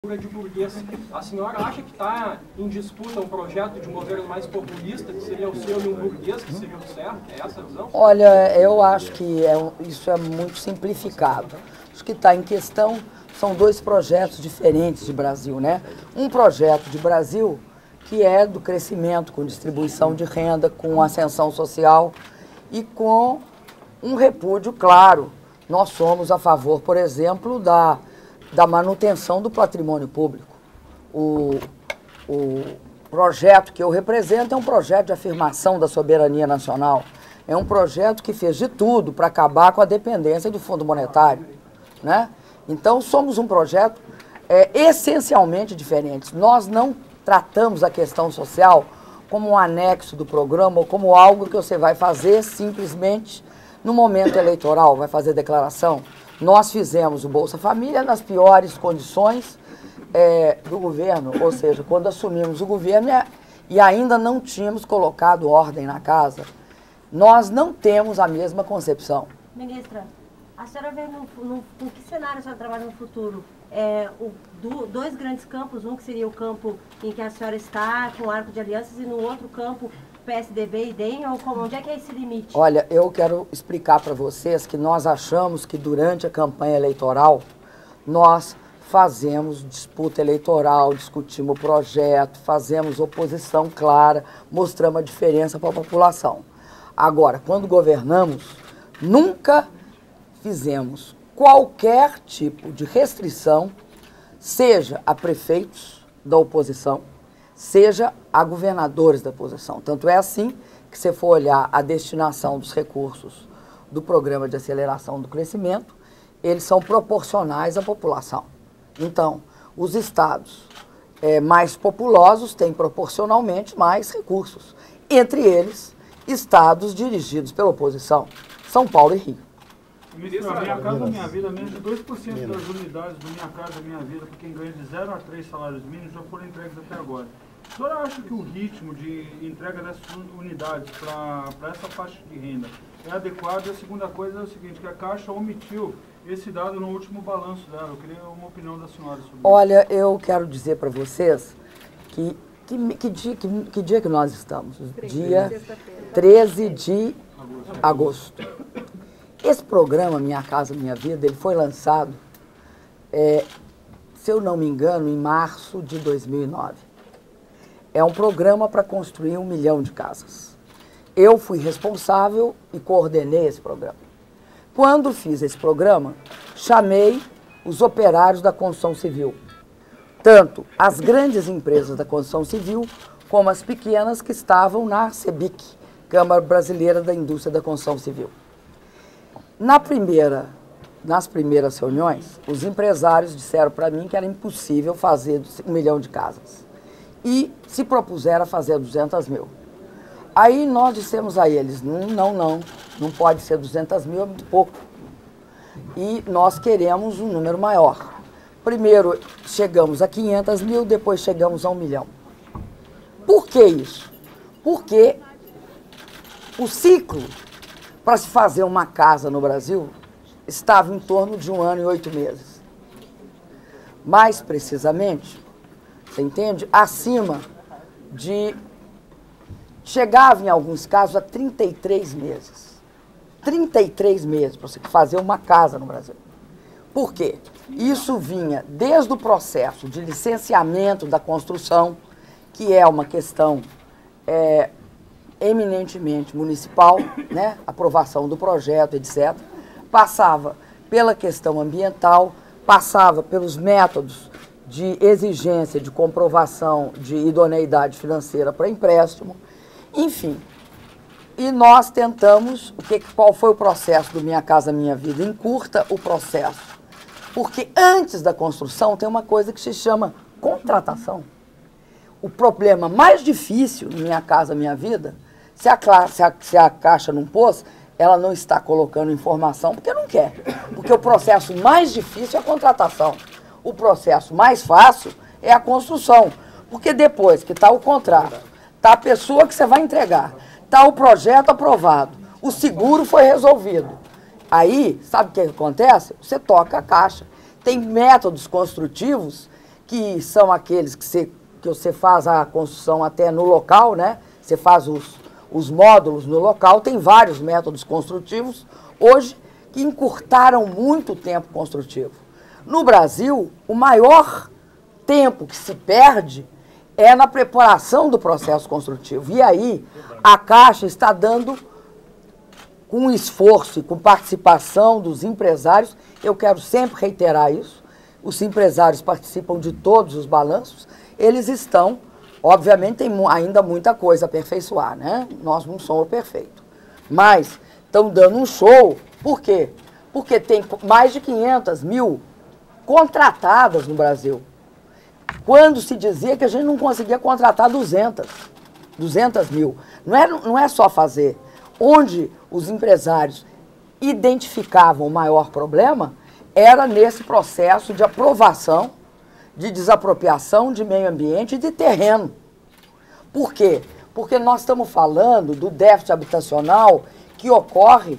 de burguês. A senhora acha que está em disputa um projeto de um governo mais populista, que seria o seu, e um burguês, que seria o certo? É essa a visão? Olha, eu acho que isso é muito simplificado. Acho que está em questão, são dois projetos diferentes de Brasil, né? Um projeto de Brasil que é do crescimento, com distribuição de renda, com ascensão social e com um repúdio claro. Nós somos a favor, por exemplo, da manutenção do patrimônio público. O projeto que eu represento é um projeto de afirmação da soberania nacional. É um projeto que fez de tudo para acabar com a dependência do Fundo Monetário, né? Então, somos um projeto essencialmente diferente. Nós não tratamos a questão social como um anexo do programa ou como algo que você vai fazer simplesmente no momento eleitoral, vai fazer declaração. Nós fizemos o Bolsa Família nas piores condições do governo, ou seja, quando assumimos o governo e ainda não tínhamos colocado ordem na casa. Nós não temos a mesma concepção. Ministra, a senhora vê com que cenário a senhora trabalha no futuro? Dois grandes campos, um que seria o campo em que a senhora está, com o arco de alianças, e no outro campo, PSDB e DEM, ou onde é que é esse limite? Olha, eu quero explicar para vocês que nós achamos que durante a campanha eleitoral, nós fazemos disputa eleitoral, discutimos o projeto, fazemos oposição clara, mostramos a diferença para a população. Agora, quando governamos, nunca fizemos qualquer tipo de restrição, seja a prefeitos da oposição, seja a governadores da oposição. Tanto é assim que, se for olhar a destinação dos recursos do Programa de Aceleração do Crescimento, eles são proporcionais à população. Então, os estados mais populosos têm proporcionalmente mais recursos. Entre eles, estados dirigidos pela oposição, São Paulo e Rio. Ministro, a Minha Casa Minha Vida, menos de 2% das unidades do Minha Casa Minha Vida, para quem ganha de 0 a 3 salários mínimos, já foram entregues até agora. A senhora acha que o ritmo de entrega dessas unidades para essa faixa de renda é adequado? E a segunda coisa é o seguinte, que a Caixa omitiu esse dado no último balanço dela. Eu queria uma opinião da senhora sobre isso. Olha, eu quero dizer para vocês que dia que nós estamos? Dia 13 de agosto. Esse programa, Minha Casa Minha Vida, ele foi lançado, se eu não me engano, em março de 2009. É um programa para construir 1 milhão de casas. Eu fui responsável e coordenei esse programa. Quando fiz esse programa, chamei os operários da construção civil, tanto as grandes empresas da construção civil, como as pequenas que estavam na CEBIC, Câmara Brasileira da Indústria da Construção Civil. Nas primeiras reuniões, os empresários disseram para mim que era impossível fazer 1 milhão de casas e se propuseram a fazer 200 mil. Aí nós dissemos a eles, não pode ser 200 mil, é muito pouco. E nós queremos um número maior. Primeiro chegamos a 500 mil, depois chegamos a 1 milhão. Por que isso? Porque o ciclo para se fazer uma casa no Brasil estava em torno de 1 ano e 8 meses. Mais precisamente, você entende? Acima de... Chegava em alguns casos a 33 meses. 33 meses para você fazer uma casa no Brasil. Por quê? Isso vinha desde o processo de licenciamento da construção, que é uma questão eminentemente municipal, né? Aprovação do projeto, etc. Passava pela questão ambiental, passava pelos métodos de exigência, de comprovação de idoneidade financeira para empréstimo, enfim. E nós tentamos, qual foi o processo do Minha Casa Minha Vida? Encurta o processo. Porque antes da construção tem uma coisa que se chama contratação. O problema mais difícil no Minha Casa Minha Vida, se a Caixa não pôs, ela não está colocando informação porque não quer. Porque o processo mais difícil é a contratação. O processo mais fácil é a construção. Porque depois que está o contrato, está a pessoa que você vai entregar, está o projeto aprovado, o seguro foi resolvido. Aí, sabe o que acontece? Você toca a caixa. Tem métodos construtivos que são aqueles que você faz a construção até no local, né? Você faz os módulos no local, tem vários métodos construtivos, hoje, que encurtaram muito o tempo construtivo. No Brasil, o maior tempo que se perde é na preparação do processo construtivo. E aí, a Caixa está dando, com esforço e com participação dos empresários, eu quero sempre reiterar isso, os empresários participam de todos os balanços, eles estão, obviamente tem ainda muita coisa a aperfeiçoar, né? Nós não somos perfeitos, mas estão dando um show. Por quê? Porque tem mais de 500 mil contratadas no Brasil. Quando se dizia que a gente não conseguia contratar 200 mil. Não é só fazer. Onde os empresários identificavam o maior problema era nesse processo de aprovação, de desapropriação de meio ambiente e de terreno. Por quê? Porque nós estamos falando do déficit habitacional que ocorre,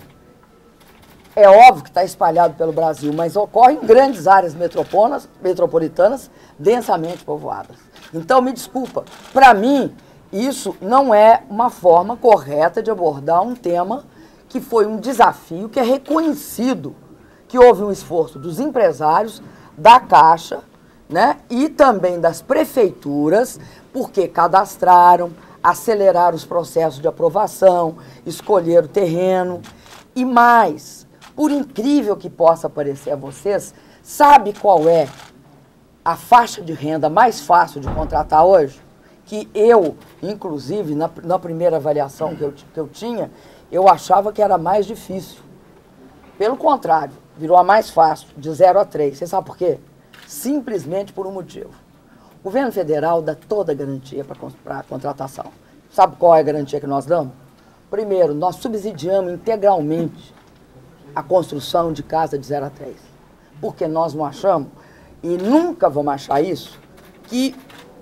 é óbvio que está espalhado pelo Brasil, mas ocorre em grandes áreas metropolitanas densamente povoadas. Então, me desculpa, para mim, isso não é uma forma correta de abordar um tema que foi um desafio, que é reconhecido, que houve um esforço dos empresários, da Caixa, né, e também das prefeituras, porque cadastraram, aceleraram os processos de aprovação, escolheram o terreno. E mais, por incrível que possa parecer a vocês, sabe qual é a faixa de renda mais fácil de contratar hoje? Que eu, inclusive, na primeira avaliação que eu tinha, eu achava que era mais difícil. Pelo contrário, virou a mais fácil, de 0 a 3. Você sabe por quê? Simplesmente por um motivo. O governo federal dá toda a garantia para a contratação. Sabe qual é a garantia que nós damos? Primeiro, nós subsidiamos integralmente a construção de casa de 0 a 3. Porque nós não achamos, e nunca vamos achar isso, que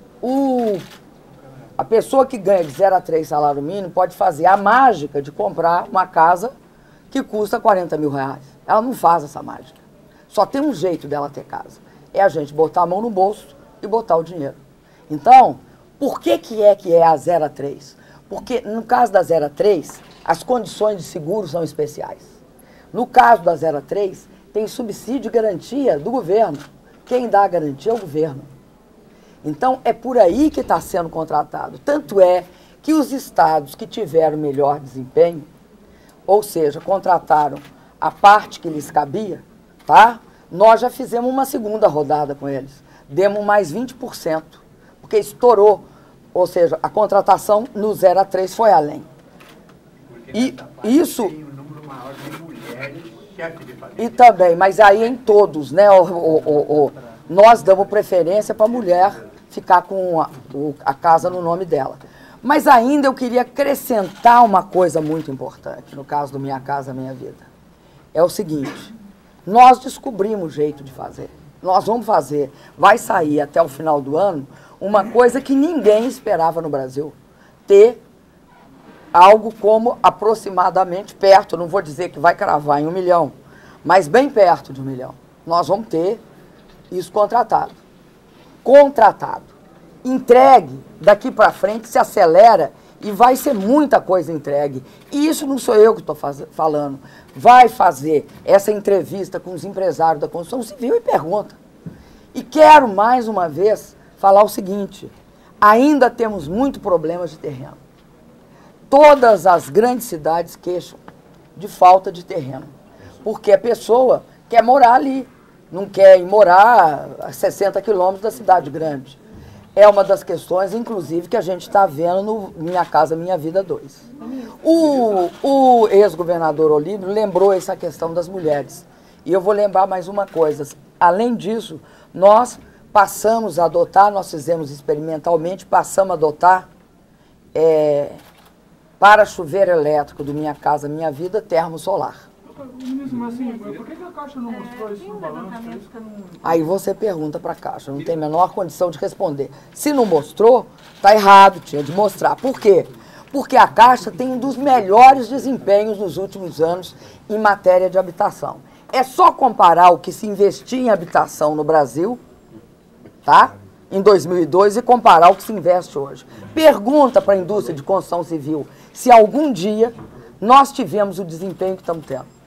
a pessoa que ganha de 0 a 3 salário mínimo pode fazer a mágica de comprar uma casa que custa 40 mil reais. Ela não faz essa mágica. Só tem um jeito dela ter casa. É a gente botar a mão no bolso e botar o dinheiro. Então, por que é a 0 a 3? Porque no caso da 0 a 3, as condições de seguro são especiais. No caso da 0 a 3, tem subsídio e garantia do governo. Quem dá a garantia é o governo. Então, é por aí que está sendo contratado. Tanto é que os estados que tiveram melhor desempenho, ou seja, contrataram a parte que lhes cabia, tá? Nós já fizemos uma segunda rodada com eles. Demos mais 20%, porque estourou. Ou seja, a contratação no 0 a 3 foi além. E isso... Tem um número maior de mulheres chefes de família. E também, mas aí em todos, né? Nós damos preferência para a mulher ficar com a casa no nome dela. Mas ainda eu queria acrescentar uma coisa muito importante, no caso do Minha Casa Minha Vida. É o seguinte, nós descobrimos o jeito de fazer. Nós vamos fazer, vai sair até o final do ano, uma coisa que ninguém esperava no Brasil. Ter algo como aproximadamente perto, não vou dizer que vai cravar em 1 milhão, mas bem perto de 1 milhão. Nós vamos ter isso contratado. Contratado. Entregue, daqui para frente se acelera e vai ser muita coisa entregue. E isso não sou eu que estou falando. Vai fazer essa entrevista com os empresários da construção civil e pergunta. E quero mais uma vez falar o seguinte, ainda temos muito problemas de terreno. Todas as grandes cidades queixam de falta de terreno, porque a pessoa quer morar ali, não quer ir morar a 60 quilômetros da cidade grande. É uma das questões, inclusive, que a gente está vendo no Minha Casa Minha Vida 2. O ex-governador Olímpio lembrou essa questão das mulheres. E eu vou lembrar mais uma coisa. Além disso, nós passamos a adotar, nós fizemos experimentalmente, passamos a adotar para chuveiro elétrico do Minha Casa Minha Vida, termo solar. Ministro, mas assim, por que a Caixa não mostrou isso no balanço? Aí você pergunta para a Caixa, não tem a menor condição de responder. Se não mostrou, está errado, tinha de mostrar. Por quê? Porque a Caixa tem um dos melhores desempenhos nos últimos anos em matéria de habitação. É só comparar o que se investia em habitação no Brasil tá? Em 2002 e comparar o que se investe hoje. Pergunta para a indústria de construção civil se algum dia nós tivemos o desempenho que estamos tendo.